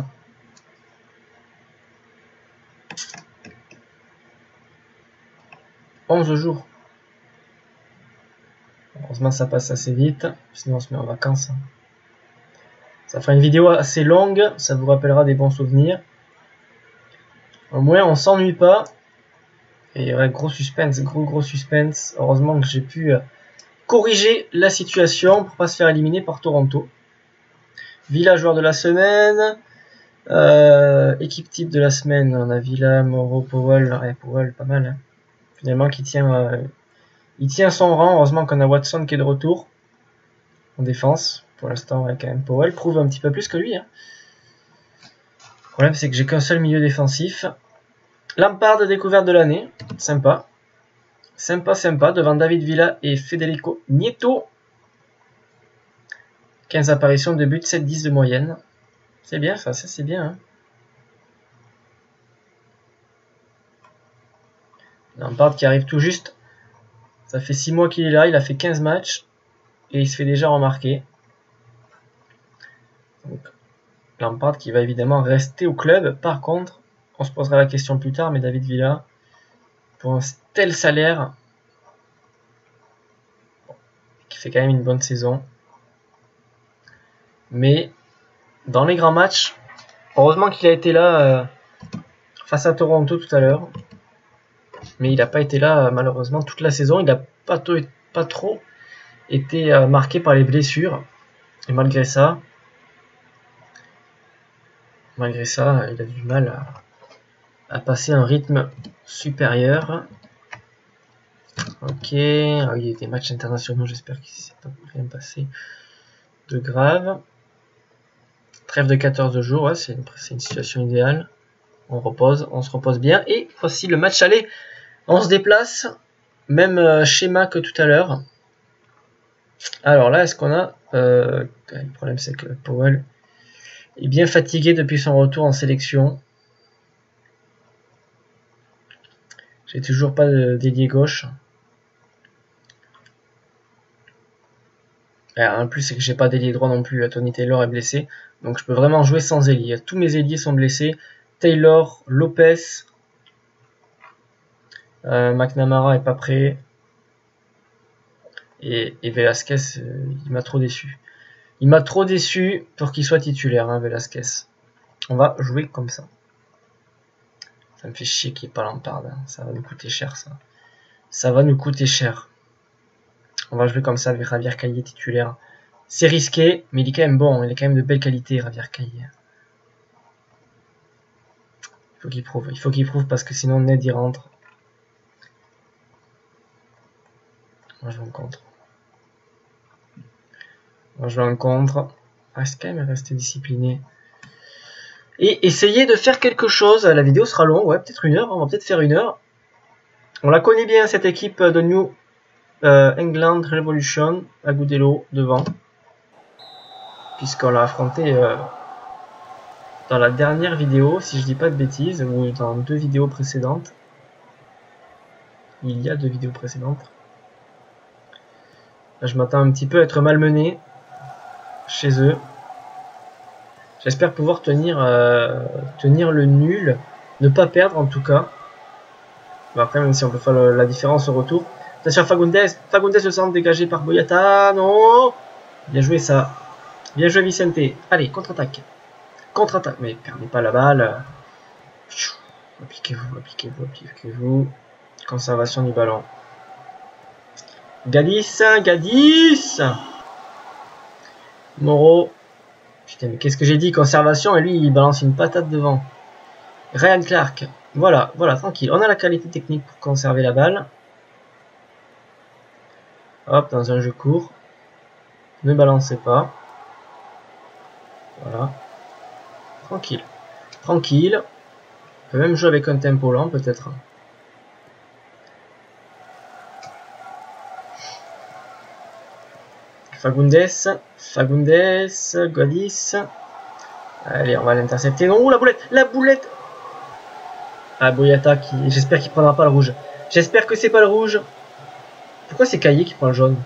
« 11 jours. Heureusement ça passe assez vite. Sinon on se met en vacances. Ça fera une vidéo assez longue. Ça vous rappellera des bons souvenirs. Au moins on s'ennuie pas. Et ouais, gros suspense. Gros suspense. Heureusement que j'ai pu corriger la situation pour pas se faire éliminer par Toronto. Villa joueur de la semaine. Équipe type de la semaine, on a Villa, Moreau, Powell. Ouais, Powell, pas mal. Hein. Finalement, il tient son rang. Heureusement qu'on a Watson qui est de retour en défense. Pour l'instant, ouais, quand même, Powell prouve un petit peu plus que lui. Hein. Le problème, c'est que j'ai qu'un seul milieu défensif. Lampard découverte de l'année. Sympa. Sympa. Devant David Villa et Federico Nieto. 15 apparitions de but, 7-10 de moyenne. C'est bien ça c'est bien. Hein. Lampard qui arrive tout juste. Ça fait 6 mois qu'il est là, il a fait 15 matchs. Et il se fait déjà remarquer. Donc, Lampard qui va évidemment rester au club. Par contre, on se posera la question plus tard, mais David Villa, pour un tel salaire, qui fait quand même une bonne saison. Mais, dans les grands matchs, heureusement qu'il a été là face à Toronto tout à l'heure. Mais il n'a pas été là malheureusement toute la saison. Il n'a pas trop été marqué par les blessures. Et malgré ça, il a du mal à passer un rythme supérieur. Ok, ah, il y a des matchs internationaux, j'espère qu'il ne s'est pas rien passé de grave. Trêve de 14 jours, ouais, c'est une situation idéale. On se repose bien. Et voici le match aller. On se déplace, même schéma que tout à l'heure. Alors là, est-ce qu'on a... le problème, c'est que Powell est bien fatigué depuis son retour en sélection. J'ai toujours pas d'ailier gauche. Alors, en plus, c'est que j'ai pas d'ailier droit non plus. Tony Taylor est blessé. Donc je peux vraiment jouer sans ailier. Tous mes ailiers sont blessés. Taylor, Lopez... McNamara est pas prêt. Et Velasquez, il m'a trop déçu. Il m'a trop déçu pour qu'il soit titulaire, hein, Velasquez. On va jouer comme ça. Ça me fait chier qu'il n'y ait pas Lampard. Hein. Ça va nous coûter cher, ça. Ça va nous coûter cher. On va jouer comme ça avec Javier Caillé titulaire. C'est risqué, mais il est quand même bon. Il est quand même de belle qualité, Javier Caillé. Il faut qu'il prouve. Il faut qu'il prouve parce que sinon Ned y rentre. On va jouer en contre. Reste quand même rester discipliné. Et essayer de faire quelque chose. La vidéo sera longue, ouais, peut-être 1 heure. On va peut-être faire 1 heure. On la connaît bien, cette équipe de New England Revolution. Agudelo devant. Puisqu'on l'a affronté dans la dernière vidéo, si je dis pas de bêtises, ou dans 2 vidéos précédentes. Il y a 2 vidéos précédentes. Là, je m'attends un petit peu à être malmené chez eux. J'espère pouvoir tenir le nul, ne pas perdre en tout cas. Bon, après, même si on peut faire la différence au retour. Attention, Fagundes le centre dégagé par Boyata, non. Bien joué ça. Bien joué Vicente. Allez, contre-attaque. Contre-attaque, mais perdez pas la balle. Appliquez-vous. Conservation du ballon. Gadis. Moreau. Putain, mais qu'est-ce que j'ai dit? Conservation, et lui, il balance une patate devant. Ryan Clark. Voilà, tranquille. On a la qualité technique pour conserver la balle. Hop, dans un jeu court. Ne balancez pas. Voilà. Tranquille. On peut même jouer avec un tempo lent, peut-être. Fagundes, Gadis. Allez, on va l'intercepter. Non, la boulette. Ah, Boyata qui... J'espère qu'il prendra pas le rouge. J'espère que c'est pas le rouge. Pourquoi c'est Caillé qui prend le jaune?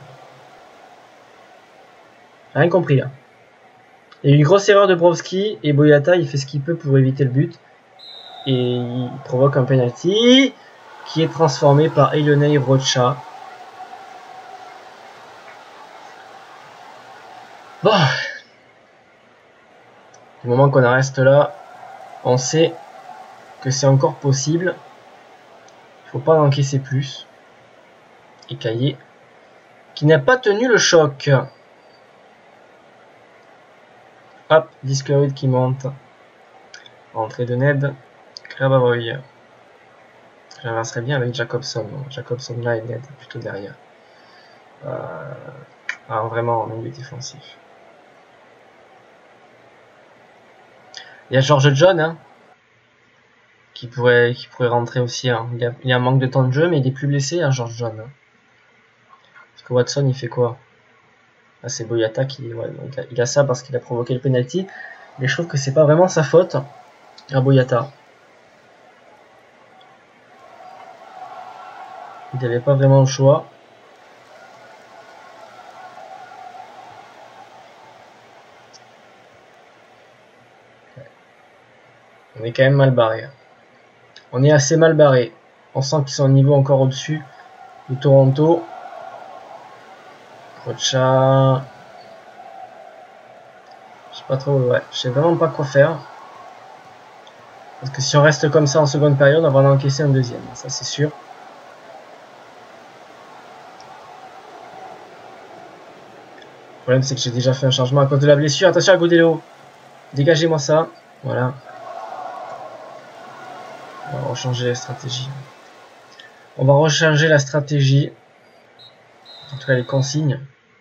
J'ai rien compris là. Il y a eu une grosse erreur de Brovski et Boyata il fait ce qu'il peut pour éviter le but. Et il provoque un penalty qui est transformé par Elionei Rocha. Bon. Du moment qu'on en reste là, on sait que c'est encore possible. Il faut pas encaisser plus. Et Caillé qui n'a pas tenu le choc. Hop, Discovery qui monte. Entrée de Ned. Grabavoy. J'avancerai bien avec Jacobson. Jacobson là et Ned plutôt derrière. Vraiment en milieu défensif. Il y a George John hein, qui pourrait rentrer aussi. Hein. Il y a un manque de temps de jeu, mais il est plus blessé, hein, George John. Hein. Parce que Watson, il fait quoi? Ah, c'est Boyata qui, ouais, il a ça parce qu'il a provoqué le penalty. Mais je trouve que c'est pas vraiment sa faute à Boyata. Il n'avait pas vraiment le choix. On est quand même mal barré. On est assez mal barré. On sent qu'ils sont au niveau encore au-dessus de Toronto. Rocha. Je sais pas trop, ouais. Je sais vraiment pas quoi faire. Parce que si on reste comme ça en seconde période, on va en encaisser un deuxième. Ça, c'est sûr. Le problème, c'est que j'ai déjà fait un changement à cause de la blessure. Attention à Godelo. Dégagez-moi ça. Voilà. On va rechanger la stratégie. On va rechanger la stratégie. En tout cas, les consignes.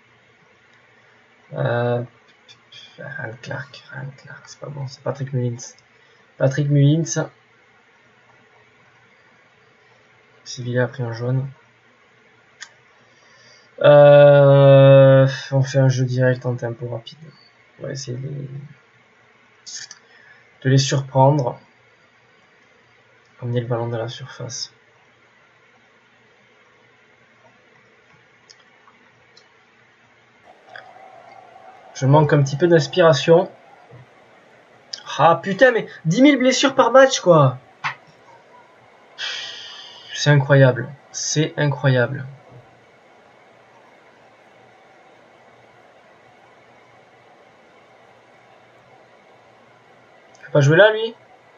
Ryan Clark, c'est pas bon. C'est Patrick Mullins. Patrick Mullins. Sevilla a pris un jaune. On fait un jeu direct en tempo rapide. On va essayer de les surprendre. Emmener le ballon dans la surface. Je manque un petit peu d'inspiration. Ah putain, mais 10 000 blessures par match, quoi. C'est incroyable. C'est incroyable. Il peut pas jouer là, lui?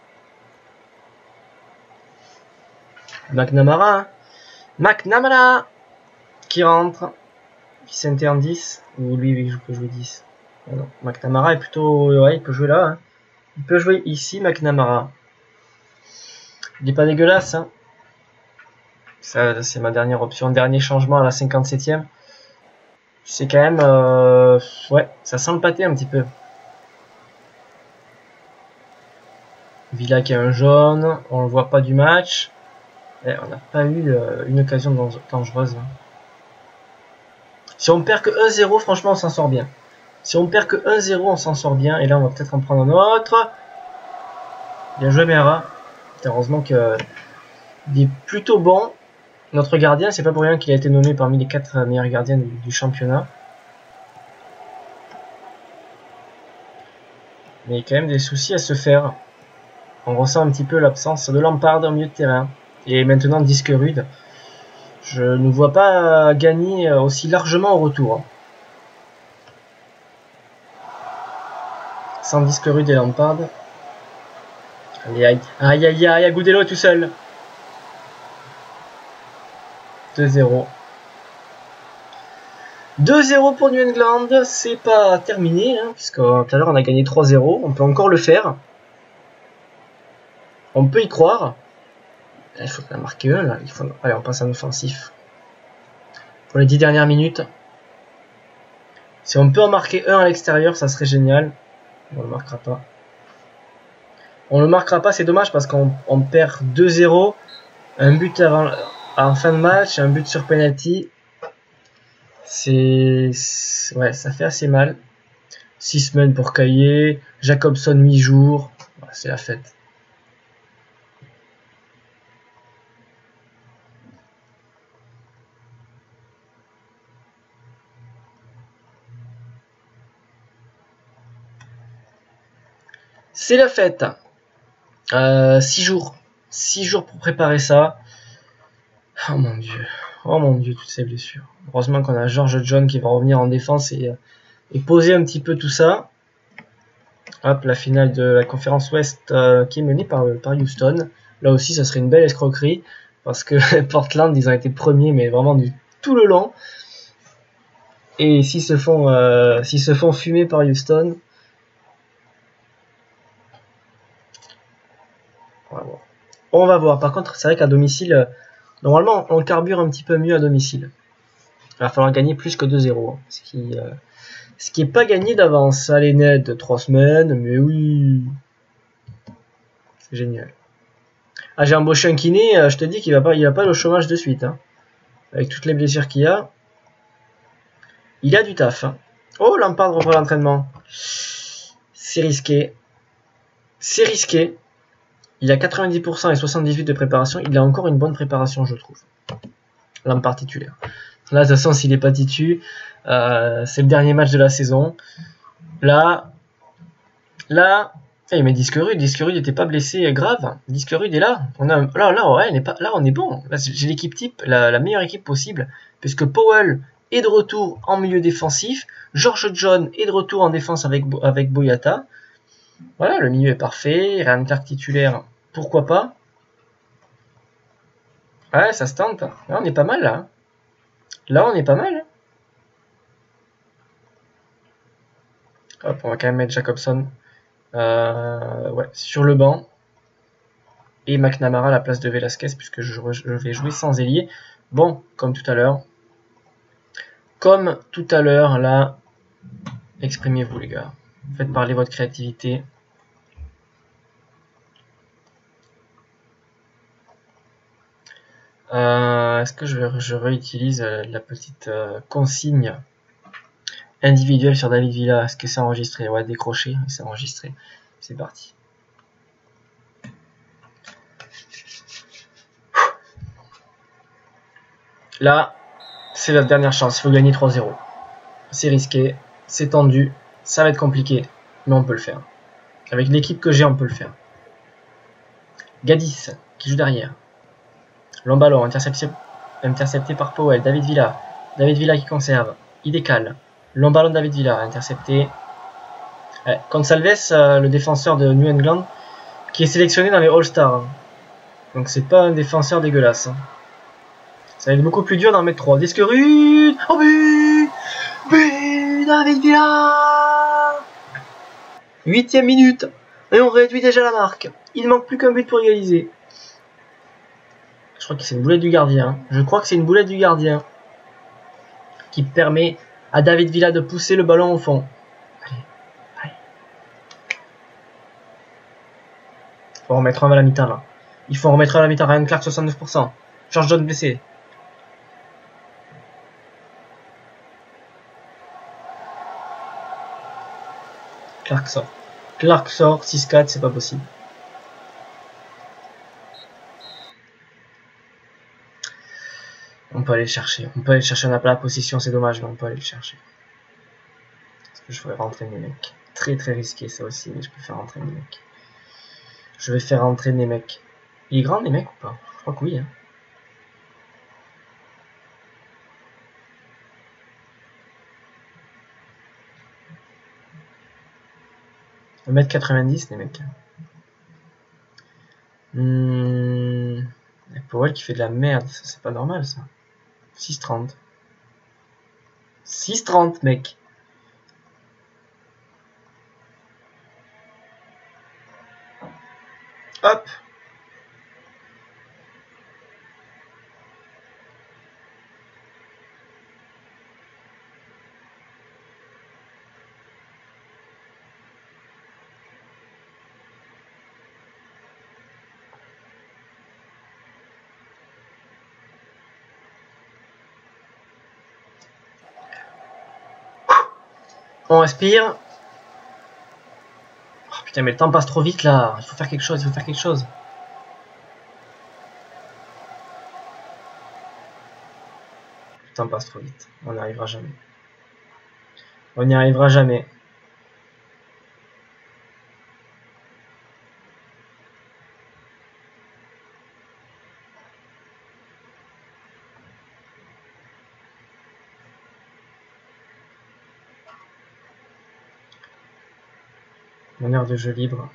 McNamara. Hein. McNamara qui rentre. Qui s'interne 10. Ou lui, il peut jouer 10. Ah non. McNamara est plutôt... Ouais, il peut jouer là. Hein. Il peut jouer ici, McNamara. Il est pas dégueulasse. Hein. Ça, c'est ma dernière option. Dernier changement à la 57e. C'est quand même... ouais, ça sent le pâté un petit peu. Villa qui a un jaune. On le voit pas du match. Et on n'a pas eu une occasion dangereuse. Hein. Si on perd que 1-0, franchement, on s'en sort bien. Si on perd que 1-0, on s'en sort bien. Et là, on va peut-être en prendre un autre. Bien joué, Mera. Heureusement qu'il est plutôt bon. Notre gardien, c'est pas pour rien qu'il a été nommé parmi les 4 meilleurs gardiens du championnat. Mais il y a quand même des soucis à se faire. On ressent un petit peu l'absence de Lampard au milieu de terrain. Et maintenant, disque rude. Je ne vois pas gagner aussi largement au retour. Sans disque rude et Lampard. Allez, aïe, aïe, aïe, aïe, Agudelo est tout seul. 2-0. 2-0 pour New England, c'est pas terminé, hein, puisque tout à l'heure on a gagné 3-0, on peut encore le faire. On peut y croire. Il faut en marquer un là. Allez, on passe en offensif. Pour les 10 dernières minutes. Si on peut en marquer un à l'extérieur, ça serait génial. On le marquera pas. On le marquera pas, c'est dommage parce qu'on perd 2-0. Un but en fin de match, un but sur penalty. Ouais, ça fait assez mal. 6 semaines pour Caillé. Jacobson 8 jours. Ouais, c'est la fête. C'est la fête. 6 jours. 6 jours pour préparer ça. Oh mon dieu. Oh mon dieu, toutes ces blessures. Heureusement qu'on a George John qui va revenir en défense et poser un petit peu tout ça. Hop, la finale de la conférence Ouest qui est menée par Houston. Là aussi, ça serait une belle escroquerie. Parce que Portland, ils ont été premiers, mais vraiment tout le long. Et s'ils se font fumer par Houston... On va voir. On va voir. Par contre, c'est vrai qu'à domicile, normalement, on carbure un petit peu mieux à domicile. Il va falloir gagner plus que 2-0. Hein, ce qui est pas gagné d'avance. Allez, Ned, 3 semaines, mais oui. C'est génial. Ah, j'ai embauché un kiné, je te dis qu'il va pas le chômage de suite. Hein. Avec toutes les blessures qu'il a. Il a du taf. Hein. Oh, Lampard reprend l'entraînement. C'est risqué. C'est risqué. Il a 90% et 78% de préparation. Il a encore une bonne préparation, je trouve. Lampard titulaire. Là, de toute façon, s'il n'est pas titu, c'est le dernier match de la saison. Là, mais Disque-Rude n'était pas blessé grave. Disque-Rude est là. Là, on est bon. J'ai l'équipe type, la meilleure équipe possible, puisque Powell est de retour en milieu défensif. George John est de retour en défense avec Boyata. Voilà, le milieu est parfait. Ryan Clark titulaire, pourquoi pas. Ouais, ça se tente. Là, on est pas mal, là. Là, on est pas mal. Hop, on va quand même mettre Jacobson sur le banc. Et McNamara à la place de Velasquez, puisque je vais jouer sans ailier. Bon, comme tout à l'heure. Comme tout à l'heure, là, exprimez-vous, les gars. Faites parler votre créativité. Est-ce que je réutilise la petite consigne individuelle sur David Villa? Est-ce que c'est enregistré? Ouais, décroché, c'est enregistré. C'est parti. Là, c'est la dernière chance. Il faut gagner 3-0. C'est risqué, c'est tendu, ça va être compliqué, mais on peut le faire. Avec l'équipe que j'ai, on peut le faire. Gadis, qui joue derrière. Long ballon, intercepté par Powell. David Villa. David Villa qui conserve. Il décale. Long ballon de David Villa, intercepté. Gonçalves, le défenseur de New England, qui est sélectionné dans les All-Stars. Donc c'est pas un défenseur dégueulasse. Ça va être beaucoup plus dur d'en mettre 3. Disque-Rude. Oh but, David Villa. 8e minute. Et on réduit déjà la marque. Il manque plus qu'un but pour égaliser. Je crois que c'est une boulette du gardien. Je crois que c'est une boulette du gardien qui permet à David Villa de pousser le ballon au fond. Allez. Il faut en remettre un à la mi-temps là. Il faut en remettre un à la mi-temps. Ryan Clark 69%. George John blessé. Clark sort. 6-4, c'est pas possible. On peut aller le chercher. On n'a pas la possession, c'est dommage, mais on peut aller le chercher. Parce que je ferais rentrer mes mecs. Très très risqué ça aussi, mais je peux faire rentrer mes mecs. Je vais faire rentrer mes mecs. Il est grand les mecs ou pas? Je crois que oui. Hein. « 1m90 les mecs. Powell qui fait de la merde, ça c'est pas normal ça. 6,30. 6,30 mec. Hop. On respire. Oh, putain, mais le temps passe trop vite là. Il faut faire quelque chose, Le temps passe trop vite. On n'y arrivera jamais. Meneur de jeu libre.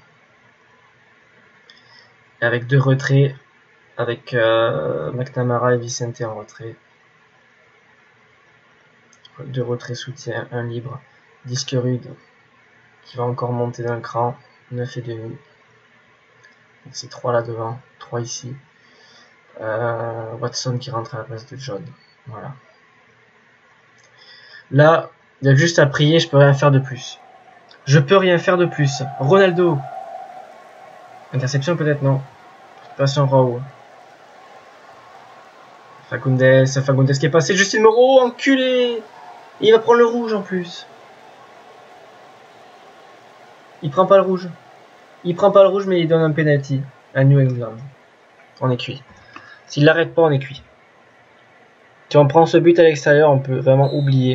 Et avec 2 retraits. Avec McNamara et Vicente en retrait. 2 retraits soutien, 1 libre. Disque-Rude qui va encore monter d'un cran. 9,5. C'est 3 là devant, 3 ici. Watson qui rentre à la place de John. Voilà. Là, il y a juste à prier, je peux rien faire de plus. Je peux rien faire de plus. Ronaldo. Interception peut-être, non. Passion Raoult. Fagundes qui est passé. Justin Moreau, enculé. Il va prendre le rouge en plus. Il prend pas le rouge. Il prend pas le rouge, mais il donne un penalty à New England. On est cuit. S'il l'arrête pas, on est cuit. Si on prend ce but à l'extérieur, on peut vraiment oublier.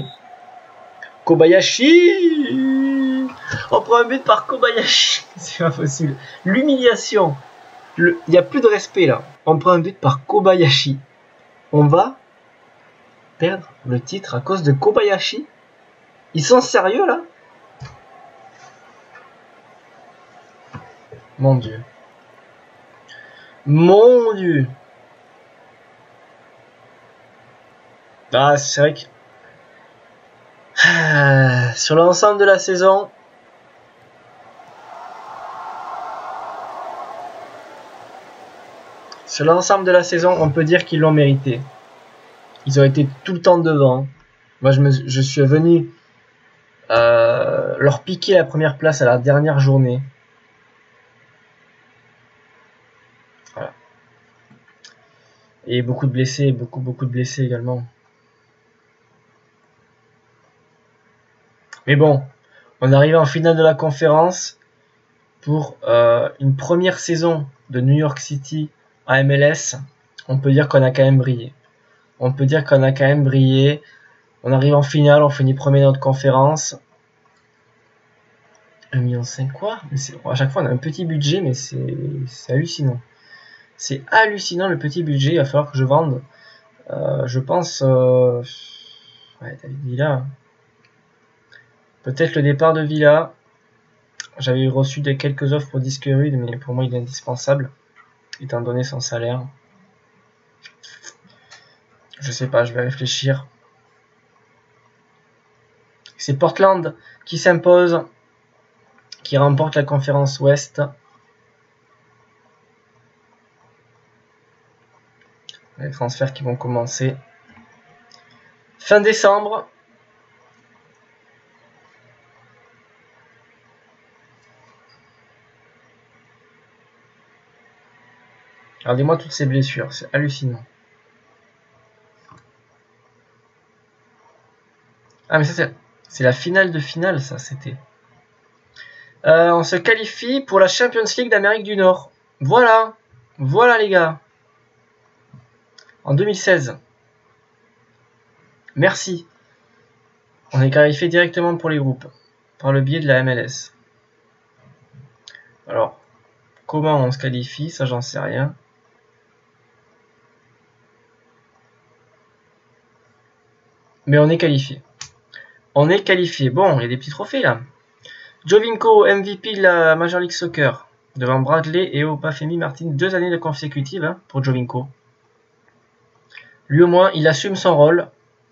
Kobayashi. On prend un but par Kobayashi. C'est pas possible. L'humiliation. Il n'y a plus de respect là. On prend un but par Kobayashi. On va perdre le titre à cause de Kobayashi. Ils sont sérieux là? Mon Dieu. Mon Dieu. Ah, c'est vrai que sur l'ensemble de la saison, on peut dire qu'ils l'ont mérité. Ils ont été tout le temps devant. Moi, je suis venu leur piquer la première place à la dernière journée. Voilà. Et beaucoup de blessés, beaucoup de blessés également. Mais bon, on arrive en finale de la conférence pour une première saison de New York City à MLS. On peut dire qu'on a quand même brillé. On arrive en finale, on finit premier dans notre conférence. 1,5 million quoi? À chaque fois on a un petit budget, mais c'est hallucinant. C'est hallucinant le petit budget, il va falloir que je vende. Je pense... ouais, David Villa. Peut-être le départ de Villa. J'avais reçu quelques offres pour Disque Rude, mais pour moi il est indispensable, étant donné son salaire. Je sais pas, je vais réfléchir. C'est Portland qui s'impose, qui remporte la conférence Ouest. Les transferts qui vont commencer fin décembre. Regardez-moi toutes ces blessures, c'est hallucinant. Ah mais ça c'est la finale de finale, ça c'était. On se qualifie pour la Champions League d'Amérique du Nord. Voilà les gars. En 2016. Merci. On est qualifié directement pour les groupes, par le biais de la MLS. Alors, comment on se qualifie, ça j'en sais rien. Mais on est qualifié. On est qualifié. Bon, il y a des petits trophées là. Giovinco, MVP de la Major League Soccer, devant Bradley et Obafemi Martin, 2 années de consécutives pour Giovinco. Lui au moins, il assume son rôle.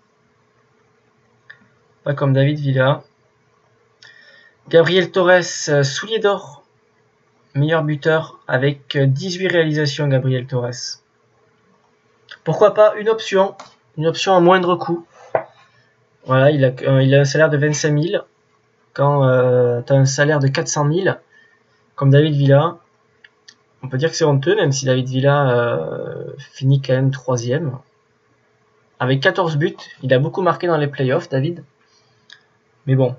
Pas comme David Villa. Gabriel Torres, soulier d'or, meilleur buteur avec 18 réalisations, Gabriel Torres. Pourquoi pas une option à moindre coût. Voilà, il a un salaire de 25 000. Quand tu as un salaire de 400 000, comme David Villa, on peut dire que c'est honteux, même si David Villa finit quand même 3e. Avec 14 buts, il a beaucoup marqué dans les playoffs, David. Mais bon.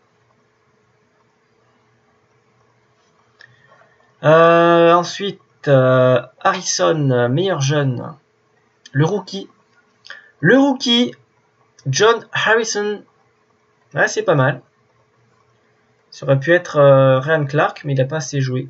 Ensuite, Harrison, meilleur jeune. Le rookie, John Harrison. Ouais, c'est pas mal. Ça aurait pu être Ryan Clark, mais il n'a pas assez joué.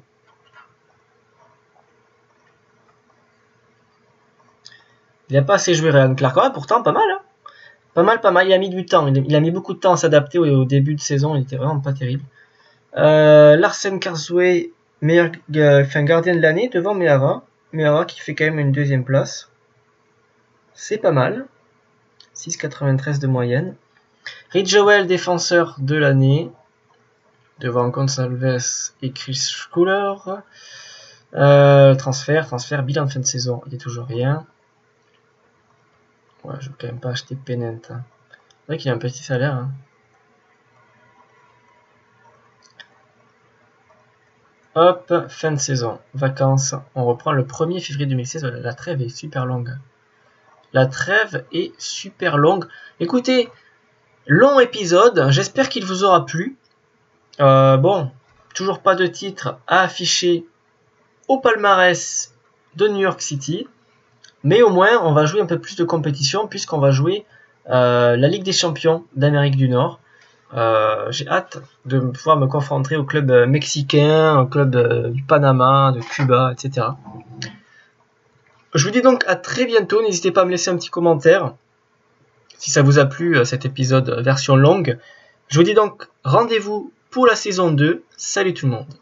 Ryan Clark. Ouais, pourtant, pas mal. Hein. Pas mal. Il a mis du temps. Il a mis beaucoup de temps à s'adapter au début de saison. Il était vraiment pas terrible. Larsen Carsway, meilleur gardien de l'année, devant Meara. Meara qui fait quand même une 2e place. C'est pas mal. 6,93 de moyenne. Rich Joel, défenseur de l'année. Devant Gonçalves et Chris Schuler. Transfert, bilan de fin de saison, il n'y a toujours rien. Ouais, je vais quand même pas acheter Pennant. Hein. C'est vrai qu'il a un petit salaire. Hein. Hop, fin de saison, vacances. On reprend le 1er février 2016. La trêve est super longue. La trêve est super longue. Écoutez, long épisode. J'espère qu'il vous aura plu. Bon, toujours pas de titre à afficher au palmarès de New York City. Mais au moins, on va jouer un peu plus de compétition puisqu'on va jouer la Ligue des Champions d'Amérique du Nord. J'ai hâte de pouvoir me confronter au club mexicain, au club du Panama, de Cuba, etc. Je vous dis donc à très bientôt. N'hésitez pas à me laisser un petit commentaire si ça vous a plu cet épisode version longue. Je vous dis donc rendez-vous pour la saison 2. Salut tout le monde.